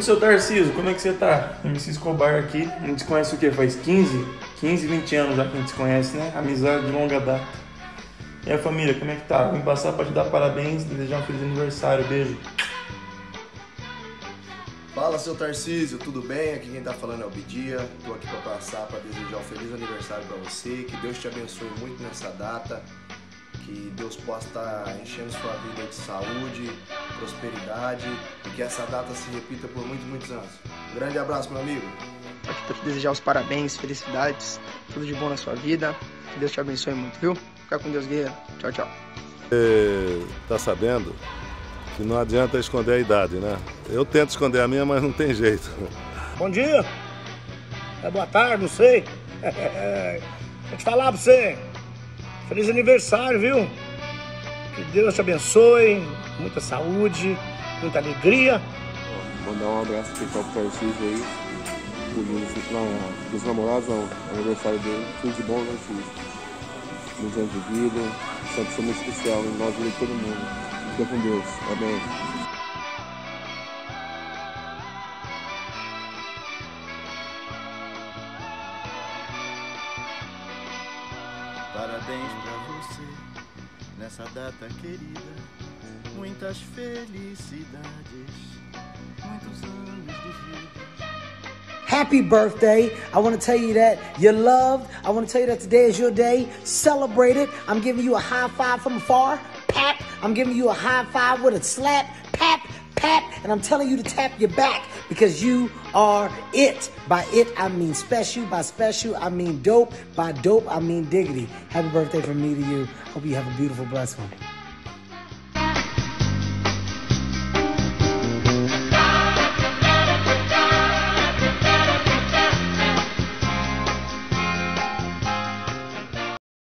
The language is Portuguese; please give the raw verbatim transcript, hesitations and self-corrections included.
seu Tarcísio, como é que você tá? M C Escobar aqui, a gente se conhece o quê? Faz quinze, quinze, vinte anos já que a gente se conhece, né? Amizade de longa data. E a família, como é que tá? Vim passar pra te dar parabéns, desejar um feliz aniversário, beijo. Fala, seu Tarcísio, tudo bem? Aqui quem tá falando é o Bidia. Tô aqui pra passar pra desejar um feliz aniversário pra você, que Deus te abençoe muito nessa data, que Deus possa estar enchendo sua vida de saúde, prosperidade e que essa data se repita por muitos, muitos anos. Um grande abraço, meu amigo. Tô aqui pra te desejar os parabéns, felicidades, tudo de bom na sua vida, que Deus te abençoe muito, viu? Fica com Deus, guerreiro. Tchau, tchau. Você tá sabendo que não adianta esconder a idade, né? Eu tento esconder a minha, mas não tem jeito. Bom dia. É boa tarde, não sei. Vou te falar pra você. Feliz aniversário, viu? Que Deus te abençoe, muita saúde, muita alegria. Vou mandar um abraço especial pro Tarcísio aí, dos namorados, não, aniversário dele, tudo de bom, Tarcísio. Muitos anos de vida, sempre foi muito especial, em nós e todo mundo. Fica com Deus, amém. Parabéns pra você, nessa data querida, muitas felicidades, muitos anos de vida. Happy birthday. I want to tell you that you're loved. I want to tell you that today is your day. Celebrate it. I'm giving you a high five from afar. Pat. I'm giving you a high five with a slap. Pat, pat. And I'm telling you to tap your back because you are it. By it, I mean special. By special, I mean dope. By dope, I mean diggity. Happy birthday from me to you. Hope you have a beautiful, blessed one.